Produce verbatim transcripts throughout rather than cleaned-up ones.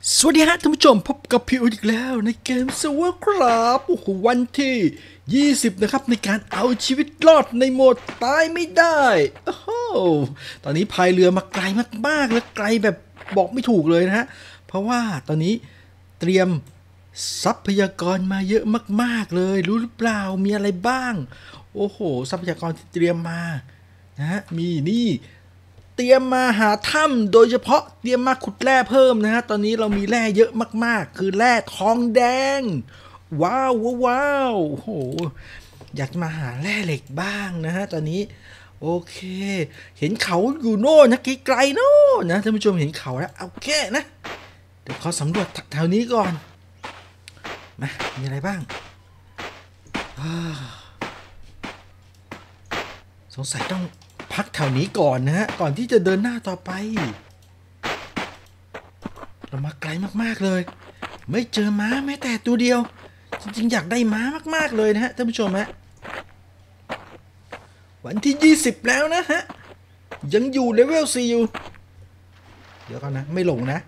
สวัสดีฮะท่านผู้ชมพบกับพี่อุอีกแล้วในเกมสวอครับโอ้โหวันที่ยี่สิบนะครับในการเอาชีวิตรอดในโหมดตายไม่ได้โอ้โหตอนนี้พายเรือมาไกลมากๆและไกลแบบบอกไม่ถูกเลยนะฮะเพราะว่าตอนนี้เตรียมทรัพยากรมาเยอะมากๆเลยรู้หรือเปล่ามีอะไรบ้างโอ้โหทรัพยากรที่เตรียมมานะฮะมีนี่เตรียมมาหาถ้ำโดยเฉพาะเตรียมมาขุดแร่เพิ่มนะฮะตอนนี้เรามีแร่เยอะมากๆคือแร่ทองแดงว้าวว้าวโอ้โหอยากมาหาแร่เหล็กบ้างนะฮะตอนนี้โอเคเห็นเขาอยู่โน่นนะไกลๆโน่นนะท่านผู้ชมเห็นเขาแล้วโอเคนะเดี๋ยวขอสำรวจแถวนี้ก่อนมามีอะไรบ้างสงสัยต้องพักแถวนี้ก่อนนะฮะก่อนที่จะเดินหน้าต่อไปเรามาไกลมากๆเลยไม่เจอม้าแม้แต่ตัวเดียวจริงๆอยากได้ม้ามากๆเลยนะฮะท่านผู้ชมฮะวันที่ยี่สิบแล้วนะฮะยังอยู่เลเวลสี่อยู่เดี๋ยวก่อนนะไม่หลงนะ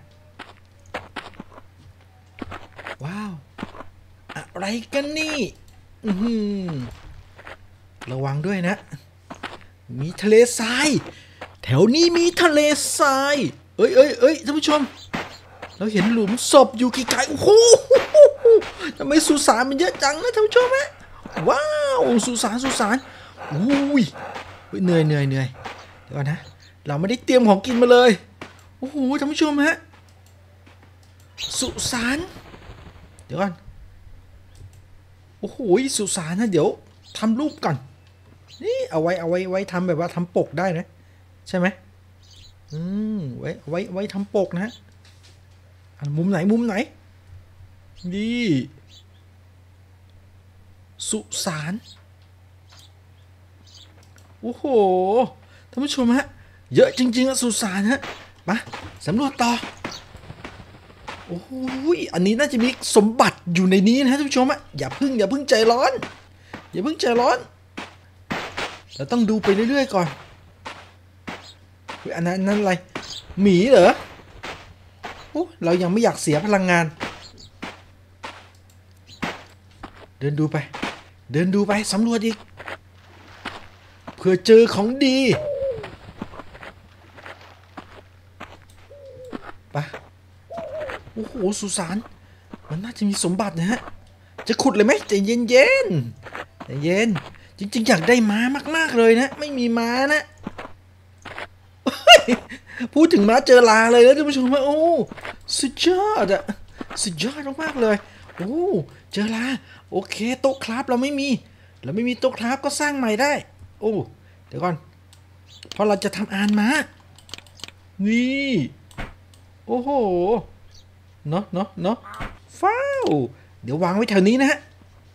ว้าวอะไรกันนี่อือหือระวังด้วยนะมีทะเลทรายแถวนี้มีทะเลทรายเอ้ยเอ้ยเอ้ยท่านผู้ชมเราเห็นหลุมศพอยู่ไกลๆโอ้โหทำไมสุสานมันเยอะจังนะท่านผู้ชมฮะว้าวสุสานสุสานอุ้ยเหนื่อยเหนื่อยเหนื่อยเดี๋ยวก่อนนะเราไม่ได้เตรียมของกินมาเลยโอ้โหท่านผู้ชมฮะสุสานเดี๋ยวก่อนโอ้โหสุสานนะเดี๋ยวทำรูปก่อนนี่เอาไว้เอาไว้ไว้ทำแบบว่าทำปกได้นะใช่ไหมอืมไว้ไว้ไว้ทำปกนะฮะมุมไหนมุมไหนดีสุสานโอ้โหท่านผู้ชมฮะเยอะจริงๆอะสุสานฮะมาสำรวจต่อโอ้โหอันนี้น่าจะมีสมบัติอยู่ในนี้นะท่านผู้ชมอะอย่าพึ่งอย่าพึ่งใจร้อนอย่าพึ่งใจร้อนเราต้องดูไปเรื่อยๆก่อนอันนั้นนั่นอะไรหมีเหรอโอ้เรายังไม่อยากเสียพลังงานเดินดูไปเดินดูไปสำรวจอีกเพื่อเจอของดีไปโอ้โหสุสานมันน่าจะมีสมบัตินะฮะจะขุดเลยไหมใจเย็นเย็นใจเย็นจริงๆอยากได้ม้ามากๆเลยนะไม่มีม้านะพูดถึงม้าเจอลาเลยแล้วท่านผู้ชมว่าโอ้สุดยอดอะสุดยอดมากๆเลยโอ้เจอลาโอเคโต๊ะคราฟเราไม่มีเราไม่มีโต๊ะคราฟก็สร้างใหม่ได้โอ้เดี๋ยวก่อนเพราะเราจะทำอานม้านี่โอ้โหเนาะเนาะเนาะฟ้าวเดี๋ยววางไว้แถวนี้นะฮะ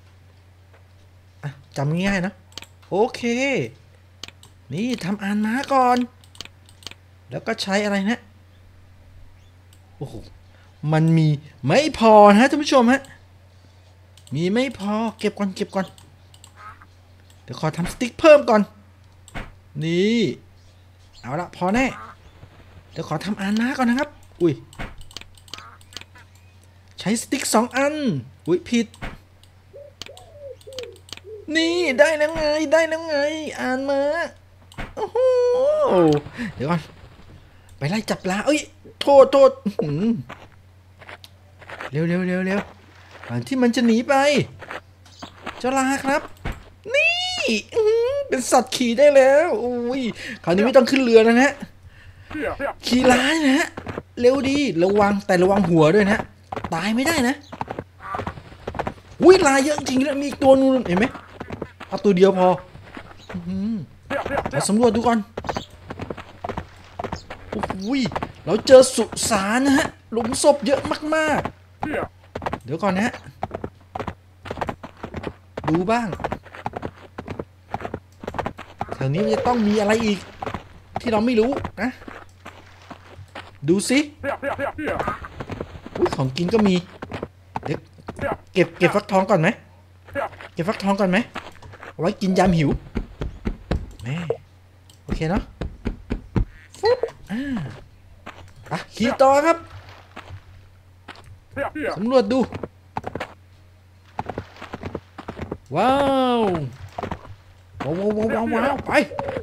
จำง่ายๆนะโอเคนี่ทำอานม้าก่อนแล้วก็ใช้อะไรนะโอ้โหมันมีไม่พอนะท่านผู้ชมฮะมีไม่พอเก็บก่อนเก็บก่อนเดี๋ยวขอทำสติ๊กเพิ่มก่อนนี่เอาละพอแน่เดี๋ยวขอทำอานม้าก่อนนะครับอุ้ยใช้สติ๊กสองอันอุ้ยผิดนี่ได้แล้วไงได้แล้วไงอานม้าโอ้โหเดี๋ยวก่อนไปไล่จับปลาเอ้ยโทษโทษเร็วเร็วเร็วเร็วก่อนที่มันจะหนีไปเจ้าลาครับนี่เป็นสัตว์ขี่ได้แล้วอุ้ยคราวนี้ไม่ต้องขึ้นเรือแล้วนะขี่ล้านะฮะเร็วดีระวังแต่ระวังหัวด้วยนะตายไม่ได้นะอุ้ยลายเยอะจริงแล้วมีอีกตัวนึงเห็นไหมเอาตัวเดียวพอเราสำรวจดูก่อนอุ้ยเราเจอสุสานนะฮะหลุมศพเยอะมากๆเดี๋ยวก่อนนะฮะดูบ้างแถวนี้มันจะต้องมีอะไรอีกที่เราไม่รู้นะดูสิอุ้ยของกินก็มีเดี๋ยวเก็บเก็บฟักทองก่อนไหมเก็บฟักทองก่อนไหมเอาไว้กินยามหิวแม่โอเคเนาะฟุ๊บอ่าอ่ะขี่ต่อครับสำรวจดูว้าวว้าวว้าวว้าวว้าวไป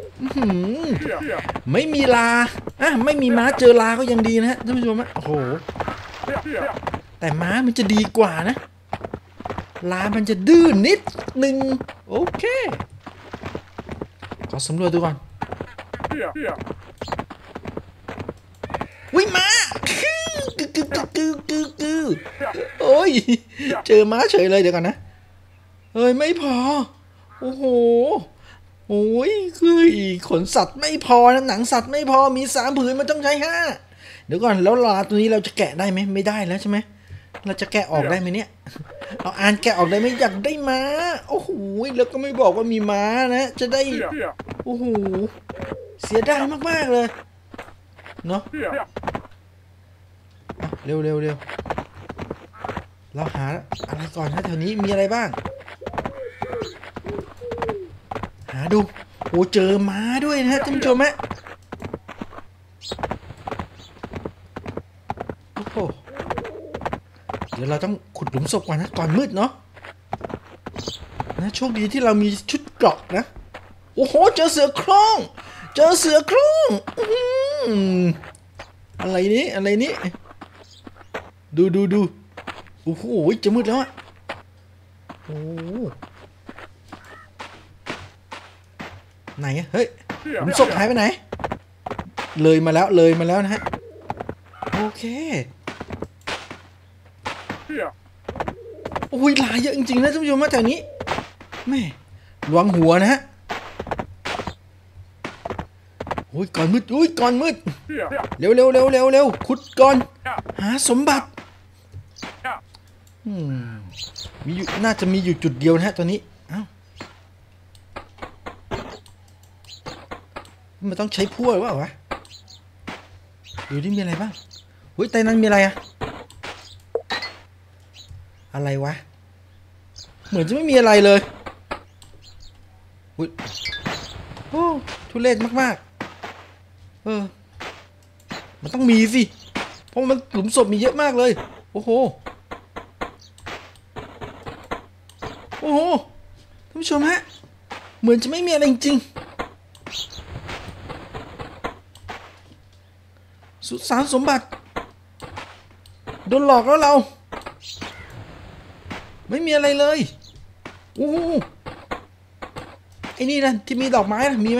ไม่มีลาอ่ะไม่มีม้าเจอลาก็ยังดีนะฮะท่านผู้ชมฮะโอ้โหแต่ม้ามันจะดีกว่านะลามันจะดื้อนิดนึงโอเคขอสำรวจดูก่อนวิ่งมากือกือกือกือกือโอ้ยเจอม้าเฉยเลยเดี๋ยวก่อนนะเฮ้ยไม่พอโอ้โหโอ้ยคือขนสัตว์ไม่พอนะหนังสัตว์ไม่พอมีสามผืนมันต้องใช้ห้าเดี๋ยวก่อนแล้วลาตัวนี้เราจะแกะได้ไหมไม่ได้แล้วใช่ไหมเราจะแกะออกได้ไหมเนี่ยเอาอ่านแกะออกได้ไหมอยากได้ม้าโอ้โหแล้วก็ไม่บอกว่ามีม้านะจะได้โอ้โหเสียดายมากๆเลยเนาะเร็วเร็วเร็วเราหาอะไรก่อนนะแถวนี้มีอะไรบ้างหาดูโอ้เจอม้าด้วยนะท่านผู้ชมฮะโอ้โหเดี๋ยวเราต้องขุดหลุมศพก่อนนะก่อนมืดเนาะนะโชคดีที่เรามีชุดเกราะนะโอ้โหเจอเสือโคร่งเจอเสือโคร่งอะไรนี้อะไรนี้ดูดูดูโอ้โหจะมืดแล้วอะโอ้ไหนอะเฮ้ยหลุมศพหายไปไหนเลยมาแล้วเลยมาแล้วนะฮะโอเคโอ้ยลายเยอะจริงๆนะท่านผู้ชมมาแถวนี้แม่ระวังหัวนะฮะโอ้ยก่อนมืดโอ้ยก่อนมืดเร็วเร็วเร็วเร็วเร็วขุดก่อนหาสมบัติอืมมีอยู่น่าจะมีอยู่จุดเดียวนะฮะตอนนี้เอ้ามันต้องใช้พั่วหรือเปล่าวะดูดิมีอะไรบ้างเฮ้ยใต้นั้นมีอะไรอะอะไรวะเหมือนจะไม่มีอะไรเลยอุ้ยโอ้ทุเรศมากๆเออมันต้องมีสิเพราะมันหลุมศพมีเยอะมากเลยโอ้โหโอ้โหท่านผู้ชมฮะเหมือนจะไม่มีอะไรจริงสุสานสมบัติโดนหลอกแล้วเราไม่มีอะไรเลยโอ้โหไอ้นี่นะที่มีดอกไม้นะมีไหม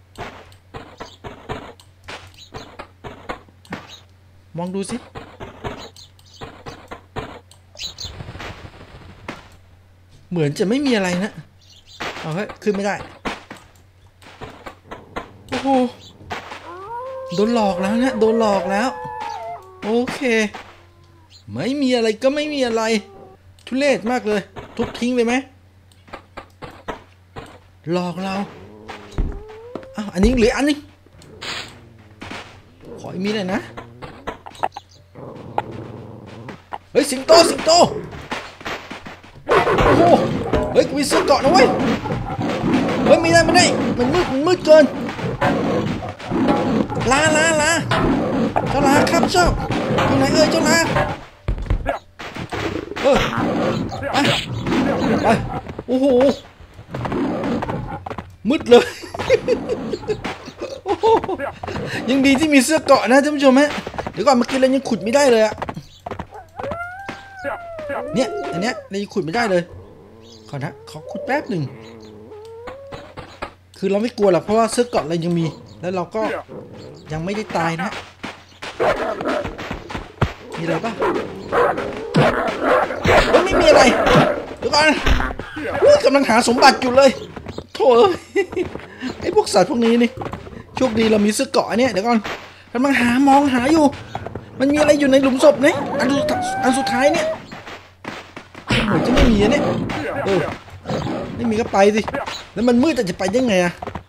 มองดูสิเหมือนจะไม่มีอะไรนะเอาเฮ้ยขึ้นไม่ได้โอ้โหโดนหลอกแล้วนะโดนหลอกแล้วโอเคไม่มีอะไรก็ไม่มีอะไรทุเรศมากเลยทุบทิ้งเลยไหมหลอกเราอ้าวอันนี้เหลืออันนึงขออีกมีหน่อยนะเฮ้ยสิงโตสิงโตโอ้โหเฮ้ยกูมีเสื้อเกราะนะเว้ยเฮ้ยไม่ได้ไม่ได้มันมืดมันมืดเกินลาลาลาเจ้าลาครับเจ้าอยู่ไหนเอ้ยเจ้าลาเออไปไปโอ้โหมืดเลยยังดีที่มีเสื้อเกราะนะท่านผู้ชมฮะเดี๋ยวก่อนเมื่อกี้เรายังขุดไม่ได้เลยอะเนี่ยอันเนี้ยเรายังขุดไม่ได้เลยขอนะขอขุดแป๊บหนึ่งคือเราไม่กลัวหรอกเพราะว่าเสื้อเกราะเรายังมีแล้วเราก็ยังไม่ได้ตายนะมีอะไรป่ะไม่มีอะไรเดี๋ยวก่อนกำลังหาสมบัติอยู่เลยโถ่ไอ้พวกสัตว์พวกนี้นี่โชคดีเรามีเสื้อเกราะเนี่ยเดี๋ยวก่อนกำลังหามองหาอยู่มันมีอะไรอยู่ในหลุมศพเนี่ยอันอันสุดท้ายเนี่ยเหมือนจะไม่มีเนี่ยเออไม่มีก็ไปสิแล้วมันมืดแต่จะไปยังไงอะ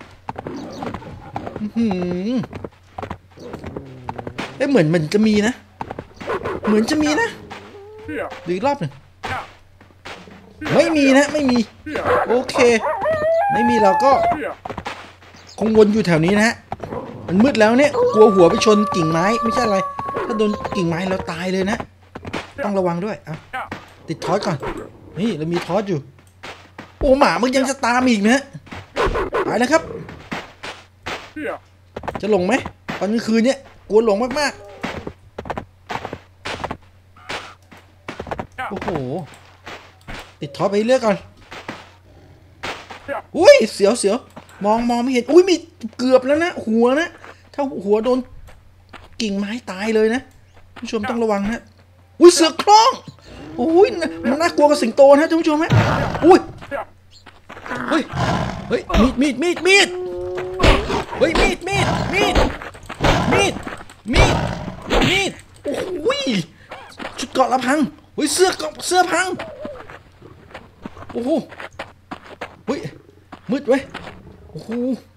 เอ๊ะเหมือนมันจะมีนะเหมือนจะมีนะดูอีกรอบหนึ่งไม่มีนะไม่มีโอเคไม่มีเราก็คงวนอยู่แถวนี้นะฮะมันมืดแล้วเนี่ยกลัวหัวไปชนกิ่งไม้ไม่ใช่อะไรถ้าโดนกิ่งไม้เราตายเลยนะต้องระวังด้วยอ่ะติดทอสก่อนนี่เรามีทอสอยู่โอ้หมามึงยังจะตามอีกนะไปแล้วครับจะลงไหมตอนกลางคืนเนี่ยกลัวหลงมากๆโอ้โหติดทอสไปเรื่อยก่อนอุ้ยเสียวเสียวมองมองไม่เห็นอุ้ยมีเกือบแล้วนะหัวนะถ้าหัวโดนกิ่งไม้ตายเลยนะผู้ชมต้องระวังนะอุ้ยเสือคล้องโอ้ยมันน่ากลัวกับสิงโตนะท่านผู้ชมฮะอุ้ยเฮ้ยเฮ้ยมีดมีดมีดมีดเฮ้ยมีดมีดมีดมีดมีดมีดโอ้ยชุดเกราะละพังเฮ้ยเสื้อเกราะเสื้อพังโอ้โหเฮ้ยมืดเว้ยโอ้โห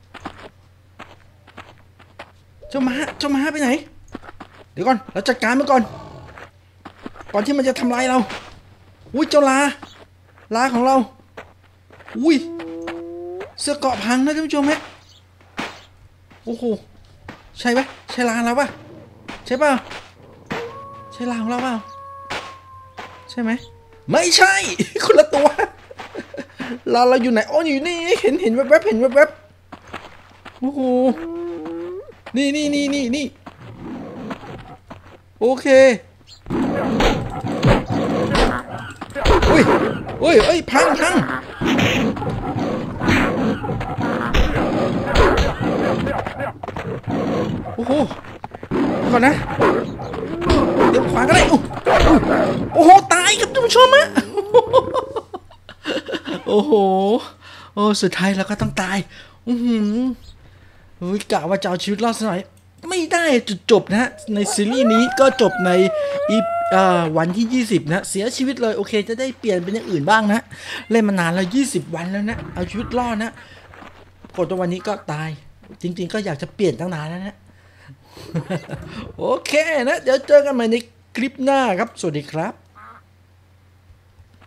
เจ้าม้าเจ้าม้าไปไหนเดี๋ยวก่อนเราจัดการมันก่อนก่อนที่มันจะทำลายเราอุ้ยเจ้าลาลาของเราอุ้ยเสื้อเกราะพังนะท่านผู้ชมฮะโอ้โหใช่ไหมใช่ลาเราปะใช่ป่ะใช่ลาของเราเปล่าใช่ไหมไม่ใช่คนละตัวลาเราอยู่ไหนอ๋ออยู่นี่เห็นเห็นแวบๆเห็นแวบๆโอ้โหนี่นี่นี่นี่นี่โอเคอุ้ยอุ้ยเอ้ยพังพังโอ้โหก่อนนะเดี๋ยวขวาก็ได้โอ้โหตายครับท่านผู้ชมอะโอ้โหโอ้สุดท้ายเราก็ต้องตายอือหือเฮ้ยกะว่าจะเอาชีวิตรอดสักหน่อยไม่ได้จุดจบนะฮะในซีรีส์นี้ก็จบในอีวันที่ยี่สิบนะเสียชีวิตเลยโอเคจะได้เปลี่ยนเป็นอย่างอื่นบ้างนะเล่นมานานแล้วยี่สิบวันแล้วนะเอาชีวิตรอดนะกดตัววันนี้ก็ตายจริงๆก็อยากจะเปลี่ยนตั้งนานแล้วนะโอเคนะเดี๋ยวเจอกันใหม่ในคลิปหน้าครับสวัสดีครับ